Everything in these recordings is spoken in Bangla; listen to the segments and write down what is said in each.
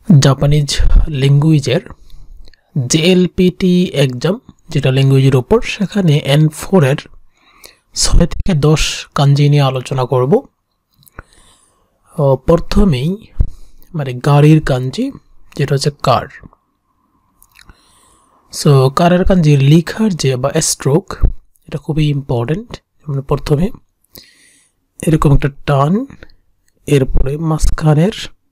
জাপানিজ ল্যাঙ্গুয়েজের জেএলপিটি এক্সাম, যেটা ল্যাঙ্গুয়েজের উপর, সেখানে N4 এর 6 থেকে 10 কাঞ্জি নিয়ে আলোচনা করব। প্রথমেই গাড়ির কাঞ্জি, যেটা হচ্ছে কার। সো কারের কাঞ্জি লিখার যে বা স্ট্রোক, এটা খুবই ইম্পর্টেন্ট। প্রথমে এরকম একটা টান, এরপরে মাঝখানের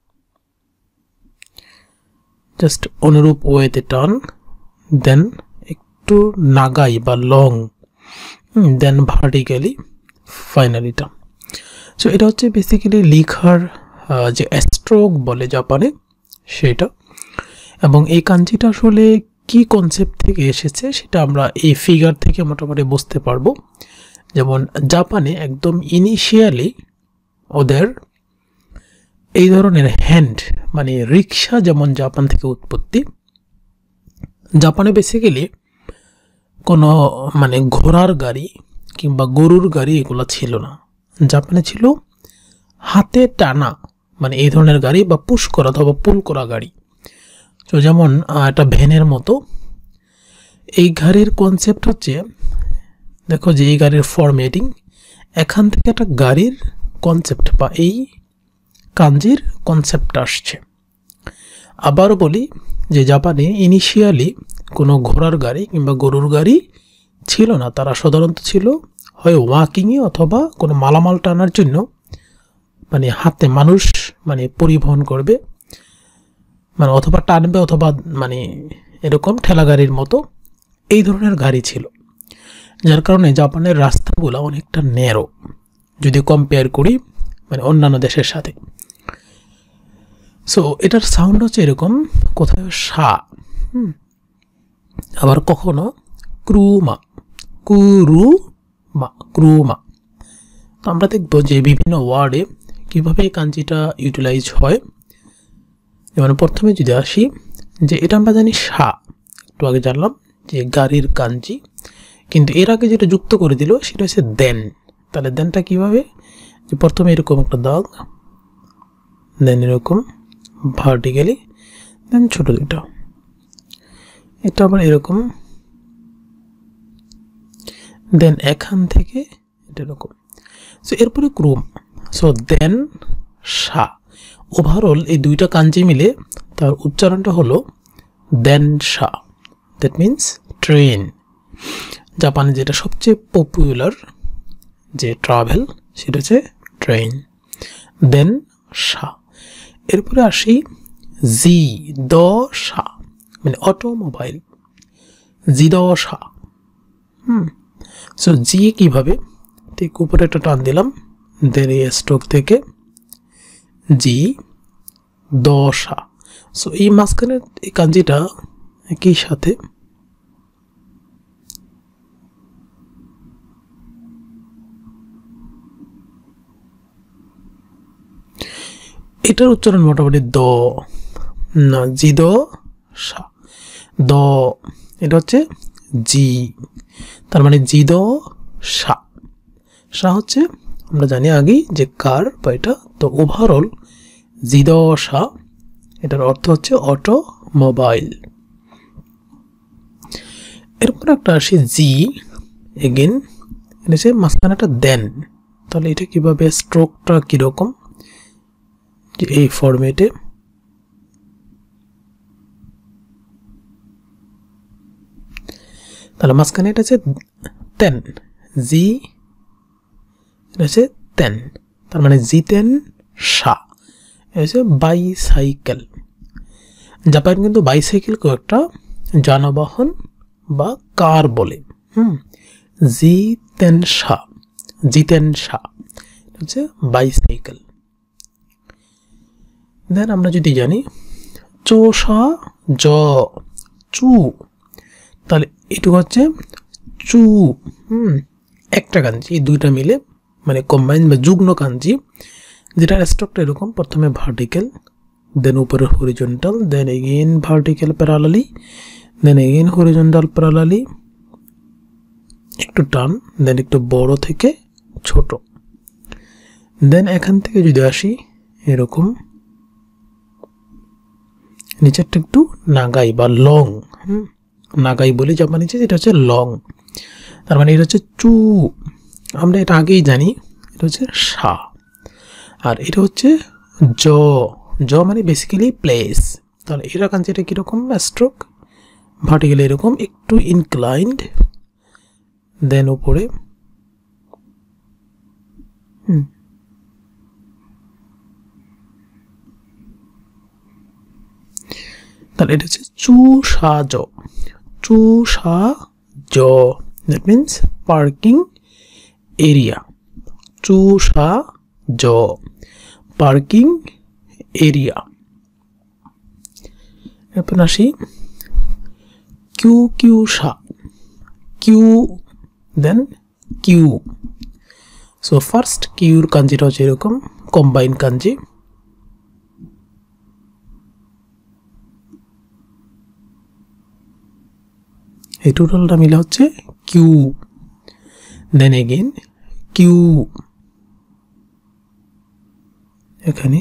জাস্ট অনুরূপ ওয়েতে টান, দেন একটু নাগাই বা লং, দেন ভার্টিক্যালি, ফাইনালি টান। সো এটা হচ্ছে বেসিক্যালি লিখার যে স্ট্রোক বলে জাপানে, সেটা। এবং এই কাঞ্জিটা আসলে কি কনসেপ্ট থেকে এসেছে সেটা আমরা এই ফিগার থেকে মোটামুটি বুঝতে পারবো। যেমন জাপানে একদম ইনিশিয়ালি ওদের এই ধরনের হ্যান্ড রিক্সা যেমন জাপান থেকে উৎপত্তি, জাপানে বেসিক্যালি কোনো ঘোড়ার গাড়ি কিংবা গরুর গাড়ি এগুলো ছিল না। জাপানে ছিল হাতে টানা এই ধরনের গাড়ি বা পুশ করা অথবা পুল করা গাড়ি। তো যেমন একটা ভ্যানের মতো। এই গাড়ির কনসেপ্ট হচ্ছে, দেখো যে এই গাড়ির ফরম্যাটিং, এখান থেকে একটা গাড়ির কনসেপ্ট বা এই কাঞ্জির কনসেপ্ট আসছে। আবার বলি যে জাপানে ইনিশিয়ালি কোনো ঘোড়ার গাড়ি কিংবা গরুর গাড়ি ছিল না। তারা সাধারণত ছিল হয় ওয়াকিংয়ে অথবা কোনো মালামাল টানার জন্য হাতে মানুষ পরিবহন করবে, অথবা টানবে, অথবা এরকম ঠেলা গাড়ির মতো এই ধরনের গাড়ি ছিল। যার কারণে জাপানের রাস্তাগুলো অনেকটা ন্যারো যদি কম্পেয়ার করি অন্যান্য দেশের সাথে। সো এটার সাউন্ড হচ্ছে এরকম, কোথায় সা, আবার কখনো ক্রুমা, ক্রুমা। তো আমরা দেখব যে বিভিন্ন ওয়ার্ডে কিভাবে এই কাঞ্জিটা ইউটিলাইজ হয়। যেমন প্রথমে যদি আসি, যে এটা আমরা জানি সা, একটু আগে জানলাম যে গাড়ির কাঞ্জি, কিন্তু এর আগে যেটা যুক্ত করে দিল সেটা হচ্ছে দেন। তাহলে দেনটা কিভাবে, যে প্রথমে এরকম একটা দাগ, দেন এরকম ভার্টিক্যালি, দেন ছোট দুটো, এটা আবার এরকম, দেন এখান থেকে এটা এরকম। সো এরপরে ক্রুম, সো দেন সা। ওভারঅল এই দুইটা কাঞ্জি মিলে তার উচ্চারণটা হলো দেন সা। That means train. জাপানে যেটা সবচেয়ে পপুলার যে ট্রাভেল, সেটা হচ্ছে ট্রেন, দেন সা। এরপরে আসি জি দ সা, অটোমোবাইল, জি দ সা। সো জি কিভাবে, ঠিক উপরে একটা টান দিলাম, দেন এই স্ট্রোক থেকে জি দ সা। সো এই মাঝখানের এই কাঞ্জিটা একই সাথে এটার উচ্চারণ মোটামুটি দ না, জি দ সা, দ, এটা হচ্ছে জি, তার জি দ সা। সা হচ্ছে আমরা জানি আগেই যে কার বা এটা। তো ওভারঅল জি দ সা, এটার অর্থ হচ্ছে অটোমোবাইল। এরপর একটা আসি জি, এগেন এটা হচ্ছে মাঝখানে একটা দেন। তাহলে এটা কিভাবে, স্ট্রোকটা কিরকম, যে এই ফরম্যাটে, তাহলে মাঝখানে এটা হচ্ছে তেন, জি, এটা হচ্ছে তেন, তার জি তেন সা। এটা হচ্ছে বাইসাইকেল। জাপান কিন্তু বাইসাইকেলকেও একটা যানবাহন বা কার বলে। জি তেন সা, জি তেন সা হচ্ছে বাইসাইকেল। দেন আমরা যদি জানি চোষা জ, চু, তাহলে এটুকু হচ্ছে চু। একটা কাঞ্জি, এই দুইটা মিলে কম্বাইন বা যুগ্ন কাঞ্জি, যেটার স্ট্রোকটা এরকম, প্রথমে ভার্টিক্যাল, দেন উপরে horizontal, then again vertical parallelly, then again horizontal parallelly, একটু টান, দেন একটু বড় থেকে ছোট, দেন এখান থেকে যদি আসি এরকম, নিচেরটা একটু নাগাই বা লং। নাগাই বলে জাপানিতে, এটা হচ্ছে লং। তার মানে এটা হচ্ছে চু, আমরা এটা আগেই জানি, এটা হচ্ছে সা। আর এটা হচ্ছে জ, জ মানে বেসিক্যালি প্লেস। তাহলে এটা কাঞ্চি, এটা কীরকম স্ট্রোক, ভার্টিক্যালি এরকম একটু ইনক্লাইন্ড, দেন উপরে তাহলে এটা হচ্ছে চু সা জ, চু সা জ, দ্যাট মিনস পার্কিং এরিয়া। চু সা জ, পার্কিং এরিয়া। এরপর আসি কিউ কিউ সা, কিউ দেন কিউ। সো ফার্স্ট কিউর কাঞ্জিটা হচ্ছে এরকম কম্বাইন কাঞ্জি। এই টোটালটা মিলে হচ্ছে কিউ, দেন এগেইন কিউ, এখানে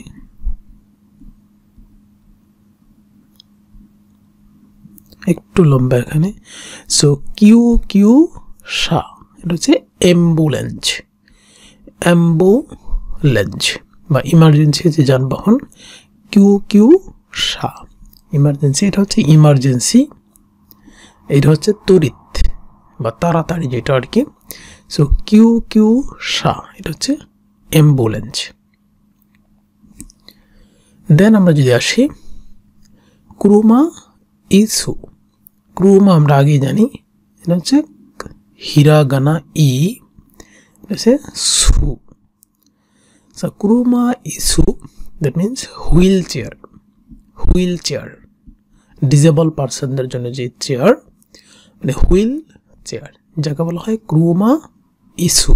একটু লম্বা এখানে। সো কিউ কিউ সা, এটা হচ্ছে অ্যাম্বুলেন্স, অ্যাম্বুলেন্স বা ইমার্জেন্সি যে যানবাহন। কিউ কিউ সা ইমার্জেন্সি, এটা হচ্ছে ইমার্জেন্সি, এটা হচ্ছে তড়িৎ বা তাড়াতাড়ি যেটা আর কি। সো কিউ কিউ সা, এটা হচ্ছে অ্যাম্বুলেন্স। দেন আমরা যদি আসি ক্রুমা ইসু, ক্রুমা আমরা আগেই জানি, এটা হচ্ছে হিরাগানা ই, হচ্ছে সু। সো ক্রুমা ইসু, that means wheelchair, wheelchair, disable পার্সনদের জন্য যে চেয়ার, মানে হুইল চেয়ার, যাকে বলা হয় ক্রুমা ইসু।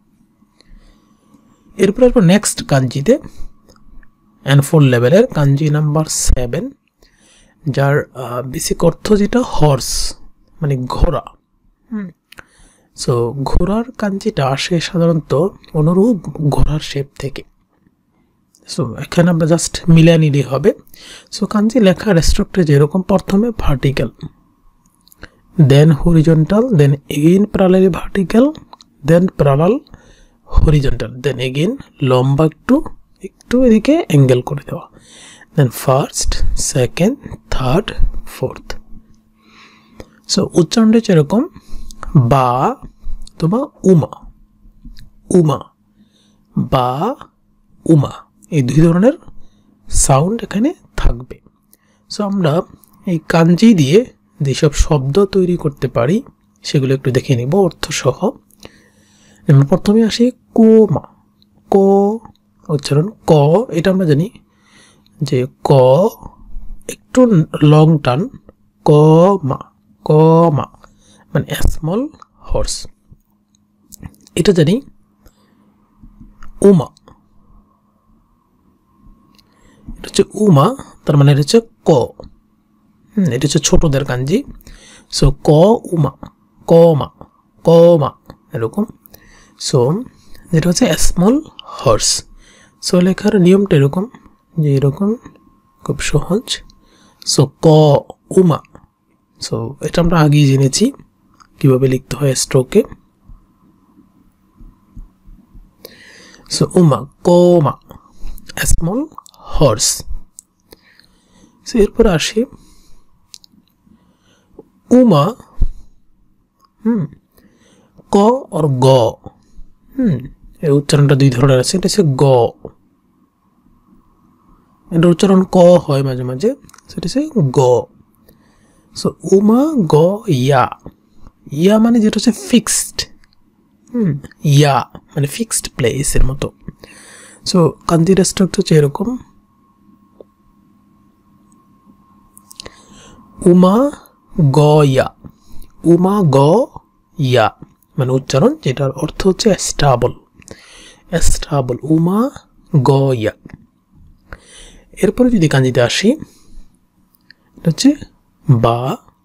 এরপর আসবো নেক্সট কাঞ্জিতে, N4 লেভেলের কাঞ্জি নাম্বার 7, যার বেসিক অর্থ যেটা হর্স মানে ঘোড়া। সো ঘোড়ার কাঞ্জিটা আসে সাধারণত অনুরূপ ঘোড়ার শেপ থেকে। সো এখানে আমরা জাস্ট মিলিয়ে নিলেই হবে। সো কাঞ্জি লেখার স্ট্রাকচার যেরকম, প্রথমে vertical, then horizontal, then again parallelly vertical, then parallel horizontal, then again লম্বা একটু একটু এদিকে অ্যাঙ্গেল করে দেওয়া, then first, second, third, fourth. So উচ্চারণটা যেরকম বা অথবা উমা, উমা বা উমা, এই দুই ধরনের সাউন্ড এখানে থাকবে। সো আমরা এই কাঞ্জি দিয়ে যেসব শব্দ তৈরি করতে পারি সেগুলো একটু দেখে নিব অর্থসহ। আমরা প্রথমে আসি কোমা, ক উচ্চারণ ক, এটা আমরা জানি যে ক একটু লং টান, ক মা, ক মা মানে স্মল হর্স। এটা জানি উমা, এটা হচ্ছে উমা, তার মানে এটা হচ্ছে ক, এটা হচ্ছে ছোটদের কাঞ্জি। সো ক উমা, ক মা, ক মা এরকম। সো যেটা হচ্ছে স্মল হর্স। সো লেখার নিয়মটা এরকম, যে এরকম খুব সহজ। সো ক উমা, সো এটা আমরা আগেই জেনেছি কিভাবে লিখতে হয় স্ট্রোকে। সো উমা, কোমা, স্মল হর্স। সো এরপর আসি উমা, ক আর গ, এর উচ্চারণটা দুই ধরনের আছে। এটা হচ্ছে গ, এটার উচ্চারণ ক হয় মাঝে মাঝে, সেটা হচ্ছে গ। সো উমা গ ইয়া, ইয়া মানে যেটা হচ্ছে ফিক্সড, ইয়া মানে ফিক্সড প্লেসের মতো। সো কাঞ্জির স্ট্রাকচার হচ্ছে এরকম, উমা গ ইয়া, উমা গ ইয়া মানে উচ্চারণ, যেটার অর্থ হচ্ছে স্টাবল, স্টাবল, উমা গ ইয়া। এরপরে যদি কাঞ্জিতে আসি, এটা হচ্ছে বা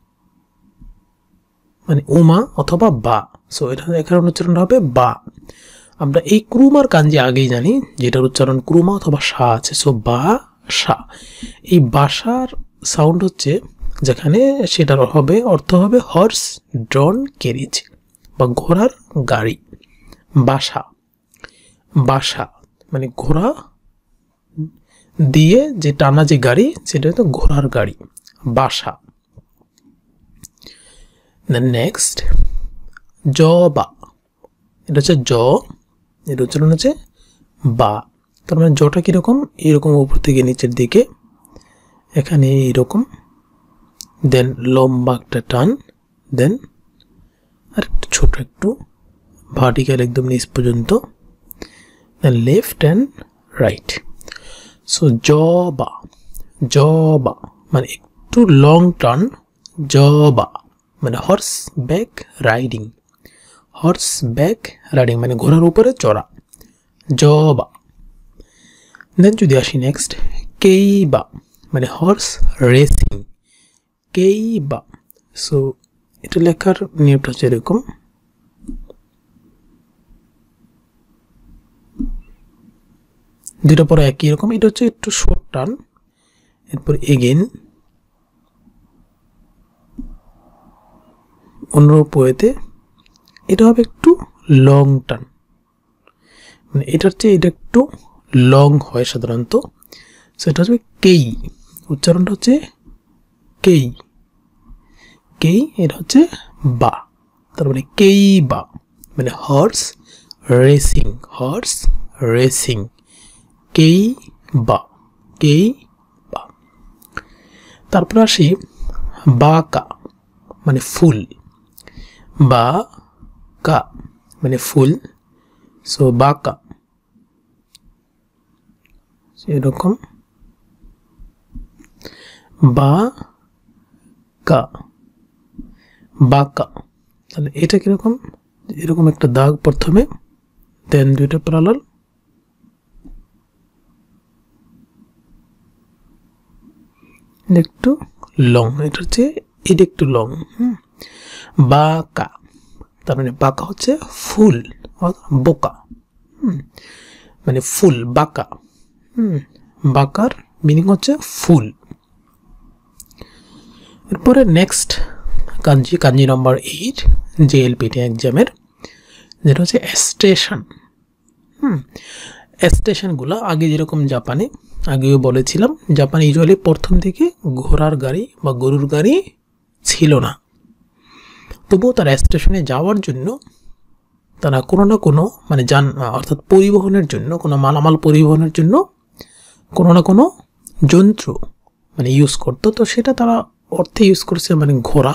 মানে উমা অথবা বা। সো এটা এখানে উচ্চারণ হবে বা। আমরা এই ক্রুমার কাঞ্জি আগেই জানি, যেটার উচ্চারণ ক্রুমা অথবা সা আছে। সো বা সা, এই বাসার সাউন্ড হচ্ছে যেখানে সেটার হবে অর্থ হবে হর্স ড্রন ক্যারিজ বা ঘোড়ার গাড়ি। বাসা, বাসা মানে ঘোড়া দিয়ে যে টানা যে গাড়ি সেটা তো ঘোড়ার গাড়ি, বাসা। দেন নেক্সট জবা, এটা হচ্ছে জ, এর উচ্চারণ হচ্ছে বা। তার মানে জটা কিরকম, এরকম উপর থেকে নিচের দিকে, এখানে এইরকম, দেন লম্বা একটা টান, দেন আর একটু ছোট একটু ভার্টিক্যাল একদম নিচ পর্যন্ত, then left and right. So জবা, জবা মানে একটু লং টার্ন, জবা মানে horseback riding, horseback riding মানে ঘোড়ার উপরে চড়া, জবা। দেন যদি আসি নেক্সট কেইবা মানে হর্স রেসিং, কেইবা। সো এটা লেখার নিয়মটা হচ্ছে এরকম, দুটো পরে একই রকম, এটা হচ্ছে একটু শর্ট টার্ন, এরপর এগেন অনুরূপ ওয়েতে, এটা হবে একটু লং টার্ন, মানে এটার চেয়ে এটা একটু লং হয় সাধারণত। সেটা হচ্ছে কেই, উচ্চারণটা হচ্ছে কেই, কেই, এটা হচ্ছে বা। তার মানে কেই বা মানে হর্স রেসিং, হর্স রেসিং, কেই বা, কেই বা। তারপর আসি বাকা মানে ফুল, বা কা মানে ফুল, সো বাকা এরকম, বা কা, বাকা। তাহলে এটা কিরকম, এরকম একটা দাগ প্রথমে, দেন দুইটা প্যারালাল, একটু লং, এটা হচ্ছে এটা একটু লং, বাকা। তার মানে বাঁকা হচ্ছে ফুল, বোকা, মানে ফুল, বাঁকা। বাঁকার মিনিং হচ্ছে ফুল। এরপরে নেক্সট কাঞ্জি, কাঞ্জি নম্বর 8 JLPT এক্সামের, যেটা হচ্ছে স্টেশন। স্টেশনগুলো আগে যেরকম জাপানে, আগেও বলেছিলাম, জাপানে ইউজুয়ালি প্রথম থেকে ঘোড়ার গাড়ি বা গরুর গাড়ি ছিল না, তবুও তারা স্টেশনে যাওয়ার জন্য তারা কোনো না কোনো মানে যান অর্থাৎ পরিবহনের জন্য, কোনো মালামাল পরিবহনের জন্য কোনো না কোনো যন্ত্র মানে ইউজ করতো। তো সেটা তারা অর্থে ইউজ করছে মানে ঘোড়া,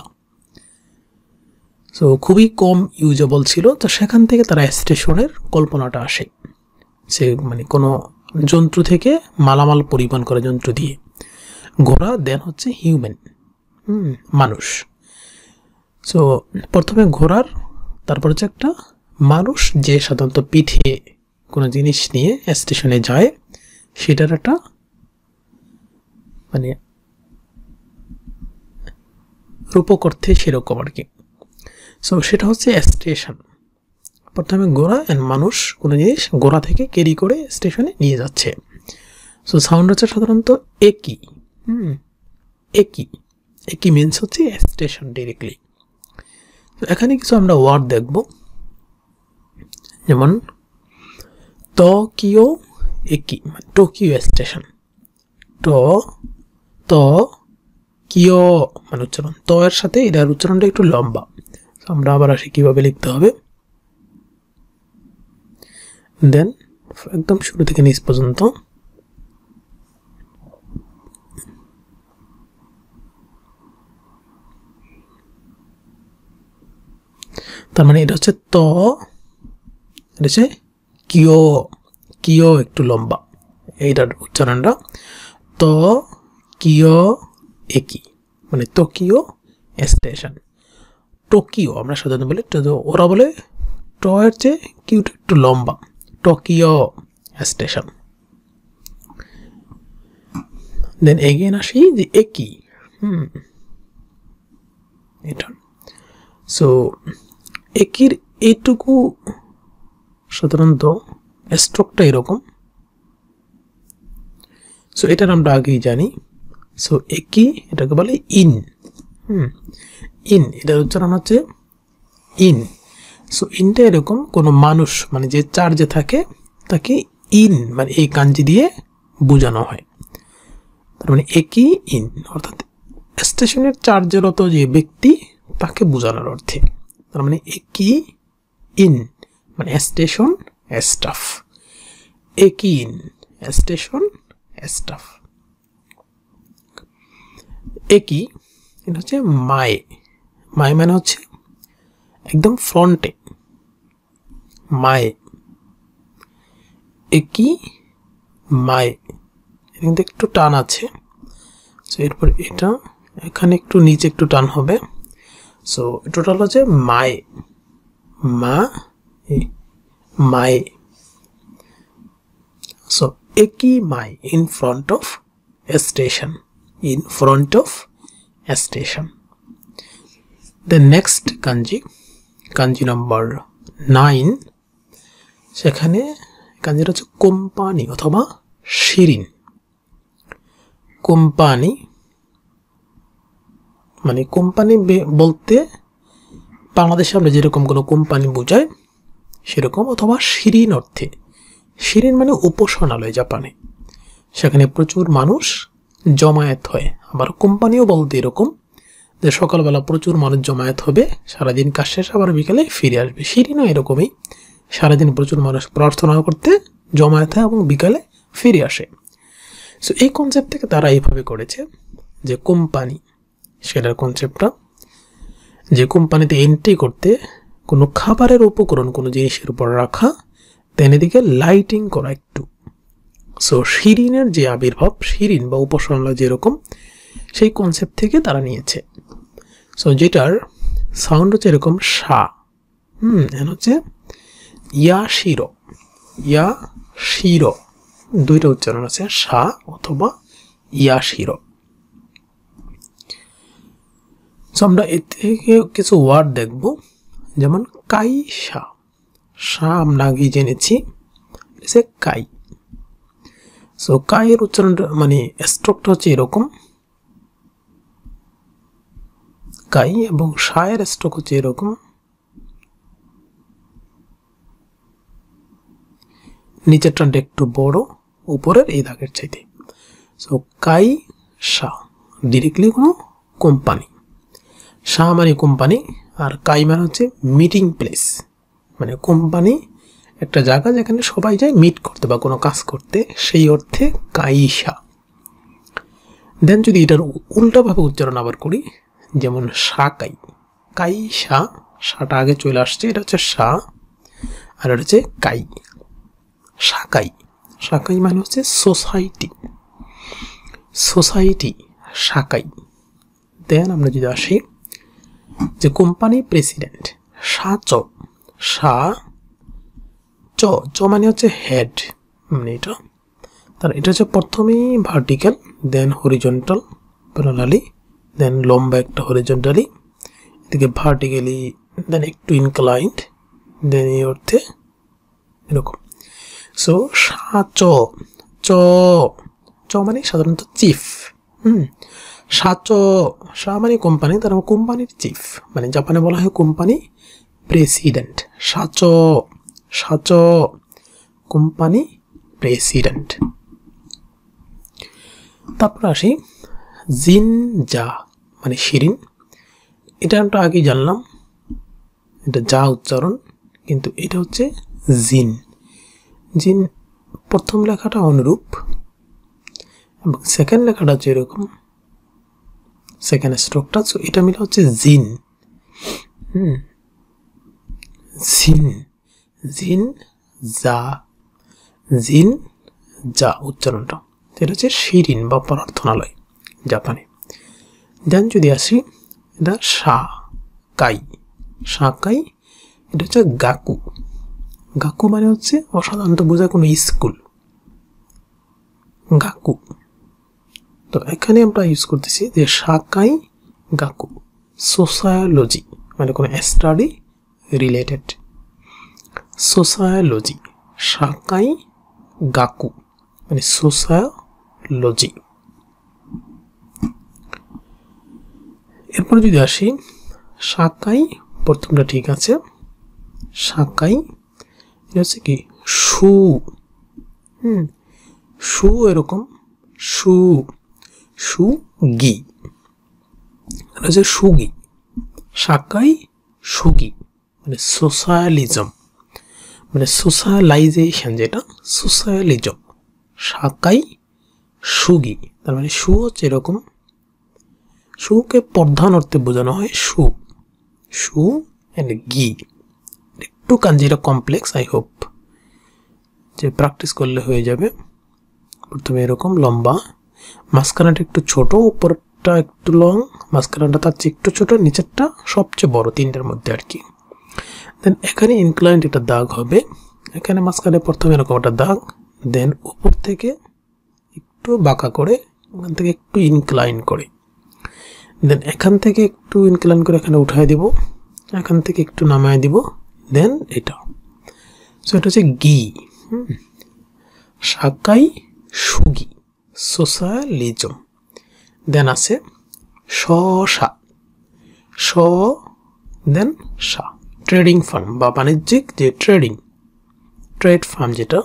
সো খুবই কম ইউজেবল ছিল। তো সেখান থেকে তারা স্টেশনের কল্পনাটা আসে, সে মানে কোনো যন্ত্র থেকে মালামাল পরিবহন করে যন্ত্র দিয়ে, ঘোড়া দেন হচ্ছে হিউম্যান, মানুষ। সো প্রথমে ঘোড়ার, তারপর হচ্ছে একটা মানুষ যে সাধারণত পিঠে কোনো জিনিস নিয়ে স্টেশনে যায়, সেটার একটা মানে রূপক অর্থে সেরকম আর কি। সো সেটা হচ্ছে স্টেশন। প্রথমে ঘোড়া অ্যান্ড মানুষ কোনো জিনিস ঘোড়া থেকে ক্যারি করে স্টেশনে নিয়ে যাচ্ছে। সো সাউন্ড হচ্ছে সাধারণত একই, একই, একই মিনস হচ্ছে স্টেশন ডিরেক্টলি। এখানে কিছু আমরা ওয়ার্ড দেখব, যেমন টোকিও একি, টোকিও স্টেশন, কিও মানে উচ্চারণ, ত এর সাথে এটার উচ্চারণটা একটু লম্বা। আমরা আবার আসি কিভাবে লিখতে হবে, দেন একদম শুরু থেকে নিচ পর্যন্ত, তার মানে এটা হচ্ছে ত, এটা হচ্ছে কিও, কিও একটু লম্বা, এইটার উচ্চারণটা ত কিও একি মানে টোকিও স্টেশন। টোকিও আমরা সাধারণত বলি, ওরা বলে ট এর চেয়ে কিউটা একটু লম্বা, টোকিও স্টেশন। দেন এগেন আসি যে একই, এটা। সো একির এইটুকু সাধারণত স্ট্রোকটা এরকম। সো এটার আমরা আগেই জানি, সো একি এটাকে বলে ইন। ইন এটার উচ্চারণ হচ্ছে ইন। সো ইনটা এরকম কোনো মানুষ মানে যে চার্জে থাকে তাকে ইন মানে এই কাঞ্জি দিয়ে বোঝানো হয়। তার মানে একই ইন অর্থাৎ স্টেশনের চার্জরত যে ব্যক্তি তাকে বোঝানোর অর্থে। তার মানে একই ইন মানে স্টেশন স্টাফ, একই ইন স্টেশন স্টাফ। একই এটা হচ্ছে মায়ে, মায়ে মানে হচ্ছে একদম ফ্রন্টে, মায়ে একই মায়ে কিন্তু একটু টান আছে। সো এরপর এটা এখানে একটু নিচে একটু টান হবে। সো টোটাল হচ্ছে মায়ে, মা মায়ে। সো একই মায়ে in front of station, in front of station. The next Kanji, Kanji number 9, সেখানে কাঞ্জিটা হচ্ছে কোম্পানি অথবা শিরিন। কোম্পানি মানে কোম্পানি বলতে বাংলাদেশে আমরা যেরকম কোনো কোম্পানি বোঝাই সেরকম, অথবা শিরিন অর্থে। শিরিন মানে উপাসনালয় জাপানে, সেখানে প্রচুর মানুষ জমায়েত হয়। আবার কোম্পানিও বলতে এরকম যে সকালবেলা প্রচুর মানুষ জমায়েত হবে, সারাদিন কাজ শেষ আবার বিকেলে ফিরে আসবে। শিরিনও এরকমই, সারাদিন প্রচুর মানুষ প্রার্থনা করতে জমায়েত হয় এবং বিকালে ফিরে আসে। সো এই কনসেপ্ট থেকে তারা এইভাবে করেছে যে কোম্পানি, সেটার কনসেপ্টটা যে কোম্পানিতে এন্ট্রি করতে কোনো খাবারের উপকরণ কোনো জিনিসের উপর রাখা, দেন এদিকে লাইটিং করা একটু। সো শিরিনের যে আবির্ভাব, শিরিন বা উপাসনালয় যেরকম, সেই কনসেপ্ট থেকে তারা নিয়েছে। সো যেটার সাউন্ড হচ্ছে এরকম সা, এন হচ্ছে ইয়া শিরো, ইয়া শিরো, দুইটা উচ্চারণ আছে, সা অথবা ইয়া শিরো। সো আমরা এর থেকে কিছু ওয়ার্ড দেখব, যেমন কাইসা, সা আমরা আগে জেনেছি কাই। সো কাইয়ের উচ্চারণটা মানে স্ট্রোকটা হচ্ছে এরকম, কাই, এবং সায়ের স্ট্রোক হচ্ছে এরকম, নিচের টানটা একটু বড়, উপরের এই দাগের চাইতে। সো কাই সা ডিরেক্টলি কোনো কোম্পানি, সা মানে কোম্পানি, আর কাই মানে হচ্ছে মিটিং প্লেস, মানে কোম্পানি একটা জায়গা যেখানে সবাই যায় মিট করতে বা কোনো কাজ করতে, সেই অর্থে কাইসা। দেন যদি এটার উল্টাভাবে উচ্চারণ আবার করি, যেমন সাকাই, কাইসা, সাটা আগে চলে আসছে, এটা হচ্ছে সা, আর এটা হচ্ছে কাই, সাকাই। সাকাই মানে হচ্ছে সোসাইটি, সোসাইটি সাকাই। দেন আমরা যদি আসি যে কোম্পানি প্রেসিডেন্ট, সা চ, সা চ, চ মানে হচ্ছে হেড, মানে এটা তার এটা হচ্ছে প্রথমেই vertical, then horizontal parallelly, then লম্বা একটা হরিজন্টালি, এদিকে ভার্টিক্যালি, দেন একটু ইনক্লাইন্ড, দেন এই অর্থে এরকম। সো সা চ, চ, চ মানে সাধারণত চিফ। সা চ, সা মানে কোম্পানি, তার কোম্পানির চিফ, মানে জাপানে বলা হয় কোম্পানি প্রেসিডেন্ট। সা চ, সা চ, কোম্পানি প্রেসিডেন্ট। তারপর আসি জিন যা মানে শিরিন, এটা আমরা আগেই জানলাম, এটা যা উচ্চারণ, কিন্তু এটা হচ্ছে জিন। জিন প্রথম লেখাটা অনুরূপ এবং সেকেন্ড লেখাটা হচ্ছে এরকম, সেকেন্ড স্ট্রোকটা। সো এটা মিলে হচ্ছে জিন। জিন, জিন যা, জিন যা উচ্চারণটা, এটা হচ্ছে শিরিন বা প্রার্থনালয় জাপানে। দেন যদি আসি এটা সা কাই, সাকাই, এটা হচ্ছে গাকু। গাকু মানে হচ্ছে অসাধারণত বোঝায় কোনো স্কুল, গাকু। তো এখানে আমরা ইউজ করতেছি যে সাকাই গাকু, সোসায়োলজি মানে কোনো স্টাডি রিলেটেড, সোসায়োলজি, সাকাই গাকু মানে সোসায়োলজি। এরপর যদি আসি শাকাই, প্রথমটা ঠিক আছে, শাকাই এটা হচ্ছে কি সু, সু এরকম সু, সুগি, এটা হচ্ছে সুগি। শাকাই সুগি মানে সোশ্যালিজম, মানে সোশ্যালাইজেশন, যেটা সোশ্যালিজম। শাকাই সুগি, তার মানে সু হচ্ছে এরকম, সুকে প্রধান অর্থে বোঝানো হয় সু, সু এন্ড গি। একটু কাঞ্জিটা কমপ্লেক্স, আই হোপ যে প্র্যাকটিস করলে হয়ে যাবে। প্রথমে এরকম লম্বা, মাঝখানাটা একটু ছোট, উপরটা একটু লং, মাঝখানাটা তার চেয়ে একটু ছোট, নিচেরটা সবচেয়ে বড়, তিনটার মধ্যে আর কি। দেন এখানে ইনক্লাইন্ড একটা দাগ হবে, এখানে মাঝখানে প্রথমে এরকম একটা দাগ, দেন উপর থেকে একটু বাঁকা করে, এখান থেকে একটু ইনক্লাইন করে, দেন এখান থেকে একটু ইনক্লাইন করে এখানে উঠায় দিব, এখান থেকে একটু নামায় দিব, দেন এটা। সো এটা হচ্ছে গি, শাকাই সুগি, সোশ্যালিজম। দেন আছে শশা, স দেন সা, ট্রেডিং ফার্ম বা বাণিজ্যিক যে ট্রেডিং, ট্রেড ফার্ম যেটা,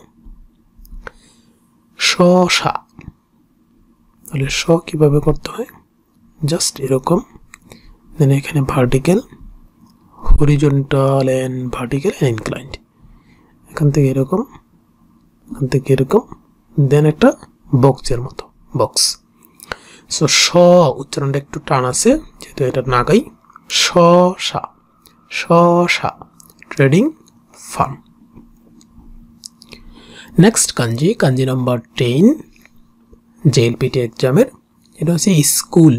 শশা। তাহলে স কিভাবে করতে হয়, জাস্ট এরকম, দেন এখানে vertical, horizontal and vertical and inclined, এখান থেকে এরকম, এখান থেকে এরকম, দেন একটা বক্সের মতো বক্স। সো স উচ্চারণটা একটু টান আছে যেহেতু এটা নাগাই, শশা, শশা, ট্রেডিং ফার্ম। নেক্সট কাঞ্জি, কাঞ্জি নাম্বার 10 জেএলপিটি এক্সামের, এটা হচ্ছে স্কুল।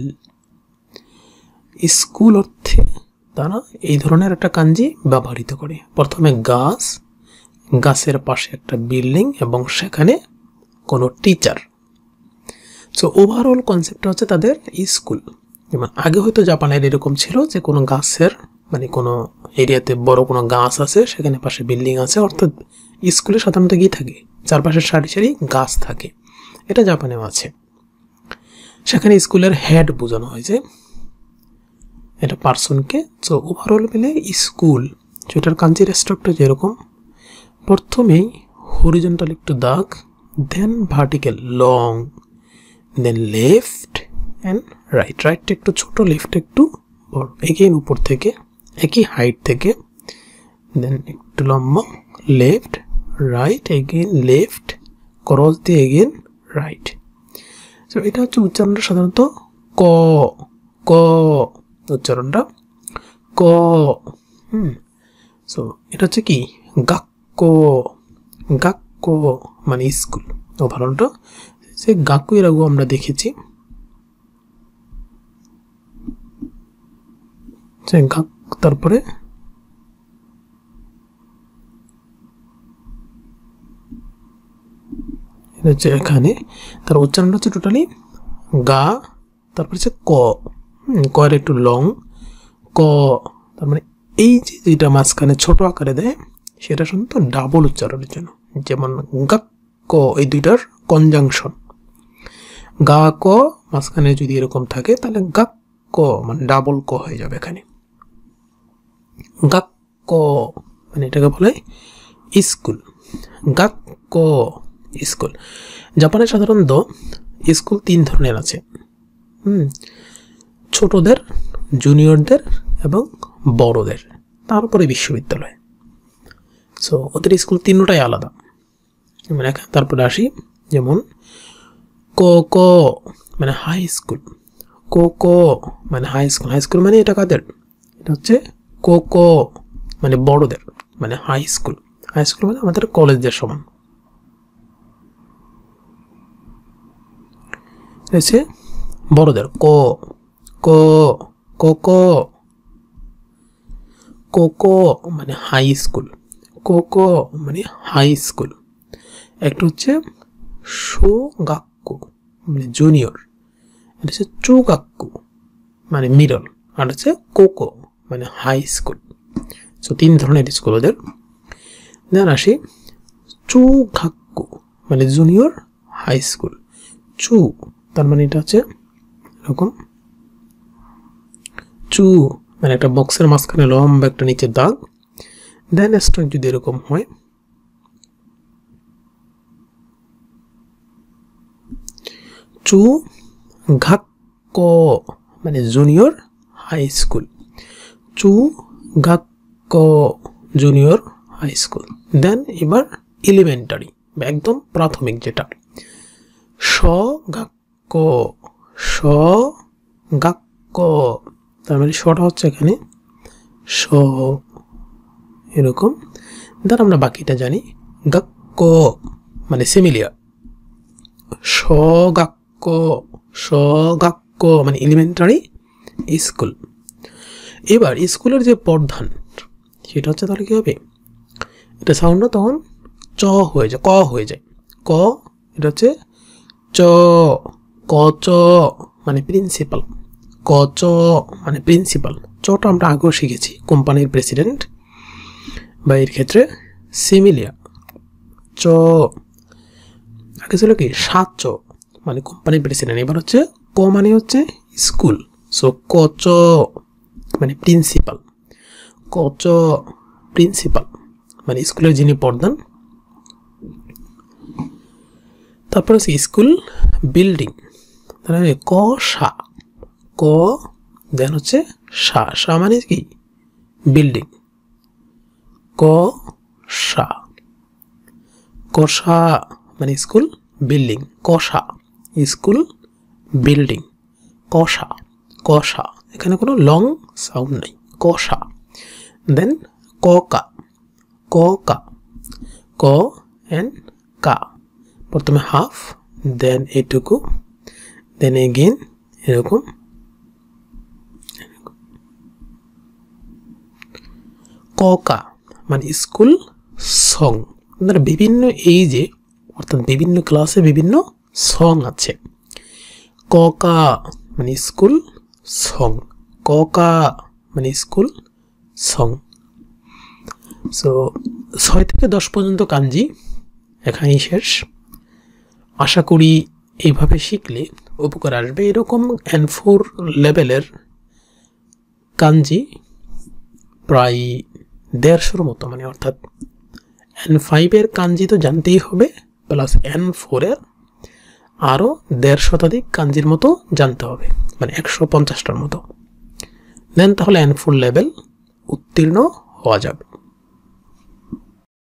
স্কুল অর্থে তারা এই ধরনের একটা কাঞ্জি ব্যবহৃত করে। প্রথমে গাছ, গাছের পাশে একটা বিল্ডিং এবং সেখানে কোনো টিচার। সো ওভারঅল কনসেপ্টটা হচ্ছে তাদের স্কুল। যেমন আগে হয়তো জাপানের এরকম ছিল যে কোনো গাছের, মানে কোনো এরিয়াতে বড় কোনো গাছ আছে, সেখানে পাশে বিল্ডিং আছে, অর্থাৎ স্কুলে সাধারণত কি থাকে, চারপাশে সারি সারি গাছ থাকে, এটা জাপানেও আছে। সেখানে স্কুলের হেড বোঝানো হয় যে এটা পার্সনকে। সো ওভারঅল মিলে স্কুল, যেটার কাঞ্জির স্ট্রাকচার যেরকম, প্রথমেই হরিজন্টাল একটু দাগ, then vertical long, then left and right, রাইটটা একটু ছোট, লেফট একটু বড়, এগেইন উপর থেকে একই হাইট থেকে, দেন একটু লম্বা, left right, again left, cross দিয়ে এগেইন রাইট। সো এটা হচ্ছে উচ্চারণটা সাধারণত ক, ক উচ্চারণটা ক। সো এটা হচ্ছে কি গাক্কো, গাক্কো মানে স্কুল। ওভারঅলটা সে গাক্কো, এর আগেও আমরা দেখেছি, তারপরে এটা হচ্ছে এখানে, তার উচ্চারণটা হচ্ছে টোটালি গা, তারপরে হচ্ছে ক, ক এর একটু লং, ক, তার মানে এই যে যেটা মাঝখানে ছোট আকারে দেয় সেটা শুনতো ডাবল উচ্চারণের জন্য, যেমন গা ক, এই দুইটার কনজাংশন, গা ক মাঝখানে যদি এরকম থাকে তাহলে গা ক মানে ডাবল ক হয়ে যাবে এখানে, গা ক মানে এটাকে বলে স্কুল, গা ক স্কুল। জাপানে সাধারণত স্কুল 3 ধরনের আছে, ছোটদের, জুনিয়রদের এবং বড়দের, তারপরে বিশ্ববিদ্যালয়। সো ওদের স্কুল 3টাই আলাদা। যেমন তারপরে আসি, যেমন ক ক মানে হাই স্কুল, ক ক মানে হাই স্কুল, হাই স্কুল মানে এটা কাদের, এটা হচ্ছে ক ক মানে বড়দের, মানে হাই স্কুল, হাই স্কুল মানে আমাদের কলেজদের সমান। হচ্ছে বড়দের ক ক ক ক, ক ক মানে হাই স্কুল, ক ক মানে হাই স্কুল। একটা হচ্ছে শোগাক্কু মানে জুনিয়র, এটা হচ্ছে চোগাক্কু মানে মিডল, আর হচ্ছে কোকো মানে হাই স্কুল। সো 3 ধরনের স্কুল ওদের। দেন আসি চুগাক্কু মানে জুনিয়র হাই স্কুল, চু তার মানে এটা হচ্ছে এরকম চু মানে একটা বক্সের মাঝখানে লম্বা একটা নিচের দাগ, দেন স্ট্রোক যদি এরকম হয়, চু ঘাক্ক মানে জুনিয়র হাই স্কুল, চু ঘাক্ক জুনিয়র হাই স্কুল। দেন এবার এলিমেন্টারি বা একদম প্রাথমিক যেটা, স গাক্ক, স গাক্ক, তার মানে শটা হচ্ছে এখানে স এরকম। দেন আমরা বাকিটা জানি, গাক্ক মানে সিমিলিয়ার, স গাক্ক, স গাক্ক মানে এলিমেন্টারি স্কুল। এবার স্কুলের যে প্রধান সেটা হচ্ছে তাহলে কি হবে, এটা সাউন্ডটা তখন চ হয়ে যায়, ক হয়ে যায়, ক, এটা হচ্ছে চ, ক চ মানে প্রিন্সিপাল, ক চ মানে প্রিন্সিপাল। চটা আমরা আগেও শিখেছি, কোম্পানির প্রেসিডেন্ট বা এর ক্ষেত্রে সিমিলিয়া। চ আগে ছিল কি সাত চ মানে কোম্পানির প্রেসিডেন্ট, এবার হচ্ছে ক মানে হচ্ছে স্কুল, সো ক চ মানে প্রিন্সিপাল, ক চ প্রিন্সিপাল মানে স্কুলের যিনি প্রধান। তারপর হচ্ছে স্কুল বিল্ডিং, তাহলে ক সা, ক দেন হচ্ছে সা, সা মানে কি বিল্ডিং, ক সা, কষা মানে স্কুল বিল্ডিং, কষা স্কুল বিল্ডিং, কষা, কষা এখানে কোনো লং সাউন্ড নেই, কষা। দেন কা, কা, ক এন্ড কা, প্রথমে হাফ, দেন এটুকু, দেন এগেন এরকম, কা মানে স্কুল সং। বিভিন্ন এইজে অর্থাৎ বিভিন্ন ক্লাসে বিভিন্ন সং আছে। কা মানে স্কুল সং, কা মানে স্কুল সং। সো 6 থেকে 10 পর্যন্ত কাঞ্জি এখানেই শেষ। আশা করি এইভাবে শিখলে উপকার আসবে। এরকম N4 লেভেলের কাঞ্জি প্রায় 150-র মতো, মানে অর্থাৎ N5 এর কাঞ্জি তো জানতেই হবে, প্লাস N4 এর আরও 150 শতাধিক কাঞ্জির মতো জানতে হবে, মানে 150টার মতো। দেন তাহলে N4 লেভেল উত্তীর্ণ হওয়া যাবে।